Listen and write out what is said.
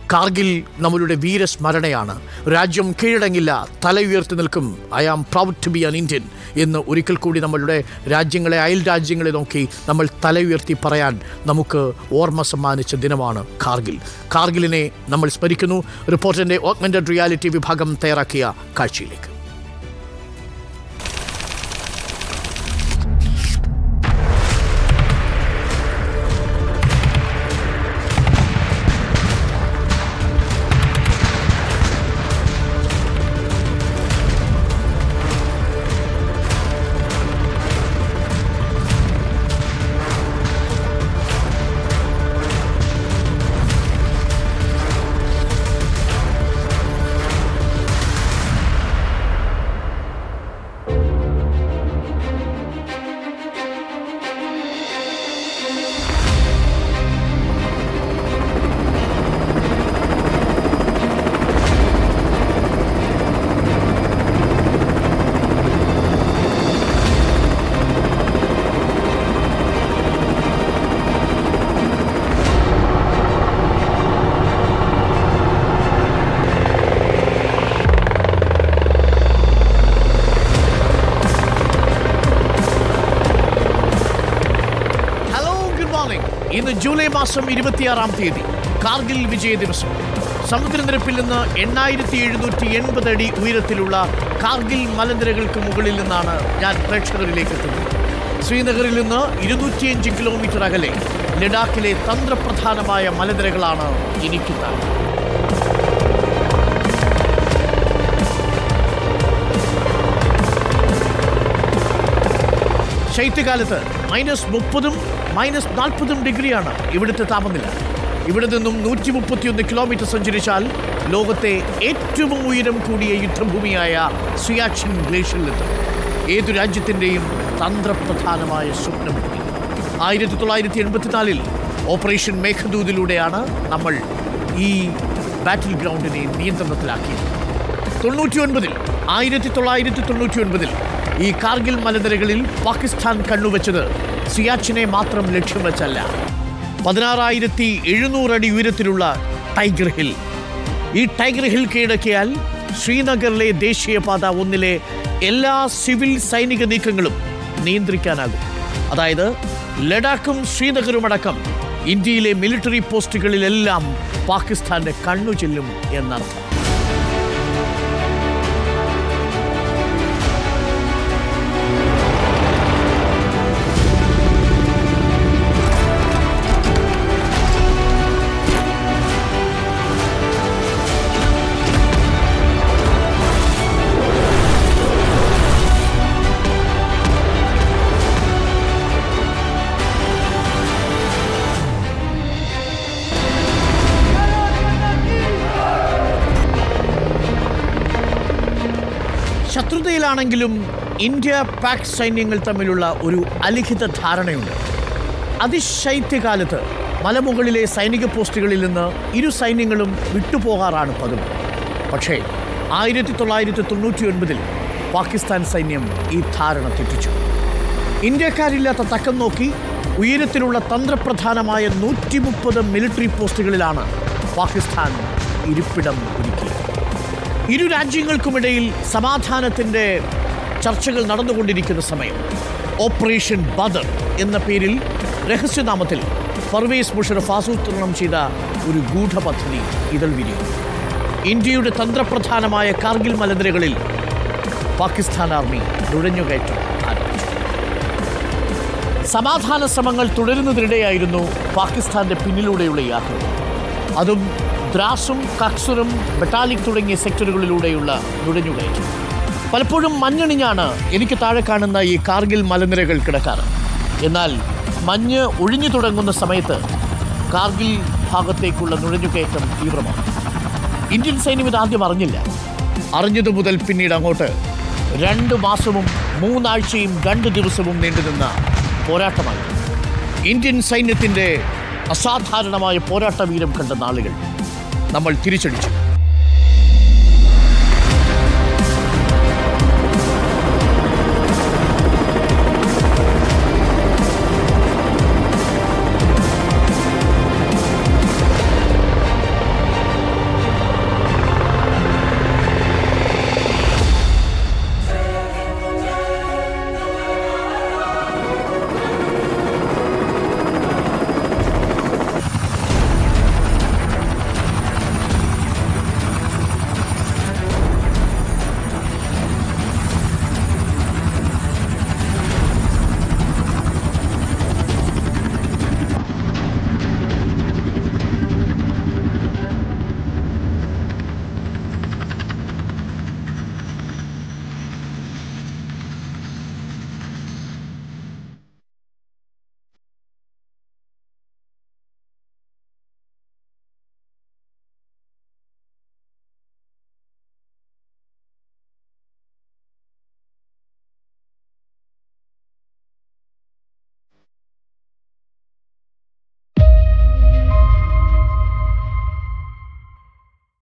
കാർഗിൽ നമ്മളുടെ വീരസ്മരണയാണ്. രാജ്യം കീഴടങ്ങില്ല, തല ഉയർത്തി നിൽക്കും. I am proud to be an Indian എന്ന് ഒരിക്കൽ കൂടി നമ്മളുടെ രാജ്യങ്ങളെ, അയൽ രാജ്യങ്ങളെ നോക്കി നമ്മൾ തല ഉയർത്തി പറയാൻ നമുക്ക് ഓർമ്മ സമ്മാനിച്ച ദിനമാണ് കാർഗിൽ. കാർഗിലിനെ നമ്മൾ സ്മരിക്കുന്നു. റിപ്പോർട്ടറിൻ്റെ ഓഗ്മെന്റഡ് റിയാലിറ്റി വിഭാഗം തയ്യാറാക്കിയ കാഴ്ചയിലേക്ക്. ഇന്ന് ജൂലൈ മാസം 26-ാം തീയതി, കാർഗിൽ വിജയ ദിവസം. സമുദ്രനിരപ്പിൽ നിന്ന് 8780 അടി ഉയരത്തിലുള്ള കാർഗിൽ മലനിരകൾക്ക് മുകളിൽ നിന്നാണ് ഞാൻ പ്രേക്ഷകരിലേക്ക് എത്തുന്നത്. ശ്രീനഗറിൽ നിന്ന് 205 കിലോമീറ്റർ അകലെ ലഡാക്കിലെ തന്ത്രപ്രധാനമായ മലനിരകളാണ് എനിക്ക് താഴെ. ശൈത്യകാലത്ത് -30ഉം -40ഉം ഡിഗ്രിയാണ് ഇവിടുത്തെ താപനില. ഇവിടെ നിന്നും 131 കിലോമീറ്റർ സഞ്ചരിച്ചാൽ ലോകത്തെ ഏറ്റവും ഉയരം കൂടിയ യുദ്ധഭൂമിയായ സിയാച്ചിൻ ഗ്ലേഷ്യറിലെത്തും. ഏതു രാജ്യത്തിൻ്റെയും തന്ത്രപ്രധാനമായ സ്വപ്നഭൂമി. 1984-ൽ ഓപ്പറേഷൻ മേഘദൂതിലൂടെയാണ് നമ്മൾ ഈ ബാറ്റിൽ ഗ്രൗണ്ടിനെ നിയന്ത്രണത്തിലാക്കിയത്. 1999-ൽ ഈ കാർഗിൽ മലനിരകളിൽ പാകിസ്ഥാൻ കണ്ണുവെച്ചത് സിയാച്ചിനെ മാത്രം ലക്ഷ്യം വെച്ചല്ല. 16,700 അടി ഉയരത്തിലുള്ള ടൈഗർ ഹിൽ. ഈ ടൈഗർ ഹിൽ കീഴടക്കിയാൽ ശ്രീനഗറിലെ ദേശീയപാത 1-ലെ എല്ലാ സിവിൽ സൈനിക നീക്കങ്ങളും നിയന്ത്രിക്കാനാകും. അതായത് ലഡാക്കും ശ്രീനഗറുമടക്കം ഇന്ത്യയിലെ മിലിറ്ററി പോസ്റ്റുകളിലെല്ലാം പാകിസ്ഥാന്റെ കണ്ണു ചെല്ലും എന്നർത്ഥം. ശത്രുതയിലാണെങ്കിലും ഇന്ത്യ പാക് സൈന്യങ്ങൾ തമ്മിലുള്ള ഒരു അലിഖിത ധാരണയുണ്ട്. അതിശൈത്യകാലത്ത് മലമുകളിലെ സൈനിക പോസ്റ്റുകളിൽ നിന്ന് ഇരു സൈന്യങ്ങളും വിട്ടുപോകാറാണ് പതിവ്. പക്ഷേ 1999-ൽ പാകിസ്ഥാൻ സൈന്യം ഈ ധാരണ തെറ്റിച്ചു. ഇന്ത്യക്കാരില്ലാത്ത തക്കം നോക്കി ഉയരത്തിലുള്ള തന്ത്രപ്രധാനമായ 130 മിലിറ്ററി പോസ്റ്റുകളിലാണ് പാകിസ്ഥാൻ ഇരിപ്പിടം ഒരുക്കിയത്. ഇരു രാജ്യങ്ങൾക്കുമിടയിൽ സമാധാനത്തിൻ്റെ ചർച്ചകൾ നടന്നുകൊണ്ടിരിക്കുന്ന സമയം ഓപ്പറേഷൻ ബദർ എന്ന പേരിൽ രഹസ്യനാമത്തിൽ പർവേസ് മുഷറഫ് ആസൂത്രണം ചെയ്ത ഒരു ഗൂഢപദ്ധതി ഇതൾ വിരിയും. ഇന്ത്യയുടെ തന്ത്രപ്രധാനമായ കാർഗിൽ മലനിരകളിൽ പാകിസ്ഥാൻ ആർമി നുഴഞ്ഞുകയറ്റം ആരംഭിച്ചു. സമാധാന ശ്രമങ്ങൾ തുടരുന്നതിനിടെയായിരുന്നു പാകിസ്ഥാന്റെ പിന്നിലൂടെയുള്ള യാത്ര. അതും ദ്രാസും കക്സുറും ബറ്റാലിക് തുടങ്ങിയ സെക്ടറുകളിലൂടെയുള്ള നുഴഞ്ഞുകയറ്റം. പലപ്പോഴും മഞ്ഞണിഞ്ഞാണ് എനിക്ക് താഴെ കാണുന്ന ഈ കാർഗിൽ മലനിരകൾ കിടക്കാറ്. എന്നാൽ മഞ്ഞ് ഒഴിഞ്ഞു തുടങ്ങുന്ന സമയത്ത് കാർഗിൽ ഭാഗത്തേക്കുള്ള നുഴഞ്ഞുകയറ്റം തീവ്രമാണ്. ഇന്ത്യൻ സൈന്യം ഇതാദ്യം അറിഞ്ഞില്ല. അറിഞ്ഞതു മുതൽ പിന്നീട് അങ്ങോട്ട് 2 മാസവും 3 ആഴ്ചയും 2 ദിവസവും നീണ്ടുനിന്ന പോരാട്ടമായി. ഇന്ത്യൻ സൈന്യത്തിൻ്റെ അസാധാരണമായ പോരാട്ട വീരം കണ്ട നാളുകൾ നമ്മൾ തിരിച്ചടിച്ചു.